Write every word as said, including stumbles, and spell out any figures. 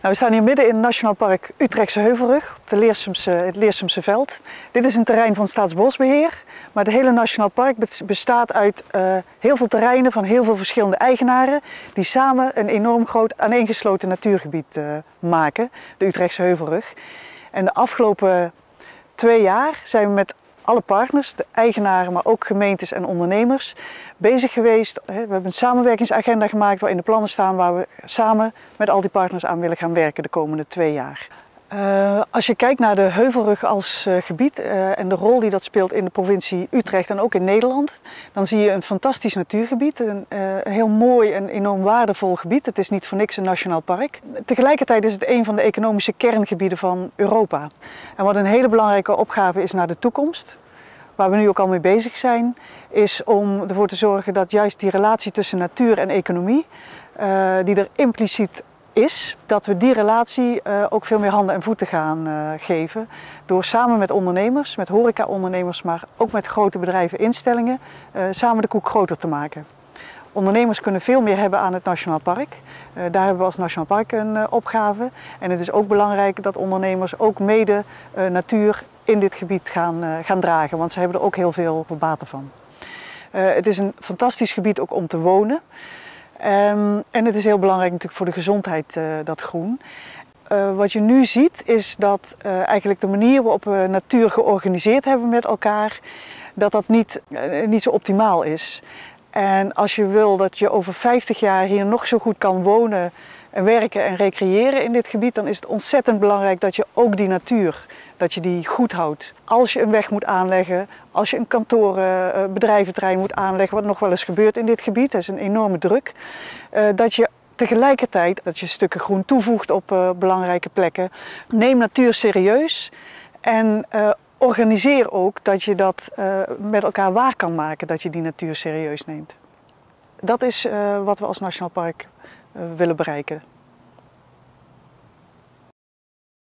Nou, we staan hier midden in het Nationaal Park Utrechtse Heuvelrug, op de Leersumse, het Leersumse veld. Dit is een terrein van Staatsbosbeheer, maar het hele Nationaal Park bestaat uit uh, heel veel terreinen van heel veel verschillende eigenaren die samen een enorm groot aaneengesloten natuurgebied uh, maken, de Utrechtse Heuvelrug. En de afgelopen twee jaar zijn we met alle partners, de eigenaren, maar ook gemeentes en ondernemers, bezig geweest. We hebben een samenwerkingsagenda gemaakt waarin de plannen staan waar we samen met al die partners aan willen gaan werken de komende twee jaar. Uh, als je kijkt naar de Heuvelrug als uh, gebied uh, en de rol die dat speelt in de provincie Utrecht en ook in Nederland, dan zie je een fantastisch natuurgebied, een, uh, een heel mooi en enorm waardevol gebied. Het is niet voor niks een nationaal park. Tegelijkertijd is het een van de economische kerngebieden van Europa. En wat een hele belangrijke opgave is naar de toekomst, waar we nu ook al mee bezig zijn, is om ervoor te zorgen dat juist die relatie tussen natuur en economie, uh, die er impliciet is, dat we die relatie uh, ook veel meer handen en voeten gaan uh, geven. Door samen met ondernemers, met horeca-ondernemers, maar ook met grote bedrijven, instellingen, uh, samen de koek groter te maken. Ondernemers kunnen veel meer hebben aan het Nationaal Park. Uh, daar hebben we als Nationaal Park een uh, opgave. En het is ook belangrijk dat ondernemers ook mede uh, natuur in dit gebied gaan, uh, gaan dragen, want ze hebben er ook heel veel baten van. Uh, het is een fantastisch gebied ook om te wonen. Um, en het is heel belangrijk natuurlijk voor de gezondheid, uh, dat groen. Uh, wat je nu ziet is dat uh, eigenlijk de manier waarop we natuur georganiseerd hebben met elkaar, dat dat niet, uh, niet zo optimaal is. En als je wil dat je over vijftig jaar hier nog zo goed kan wonen, en werken en recreëren in dit gebied, dan is het ontzettend belangrijk dat je ook die natuur, dat je die goed houdt. Als je een weg moet aanleggen, als je een kantoren, bedrijventerrein moet aanleggen, wat nog wel eens gebeurt in dit gebied, dat is een enorme druk, dat je tegelijkertijd dat je stukken groen toevoegt op uh, belangrijke plekken. Neem natuur serieus en uh, organiseer ook dat je dat uh, met elkaar waar kan maken, dat je die natuur serieus neemt. Dat is uh, wat we als Nationaal Park uh, willen bereiken.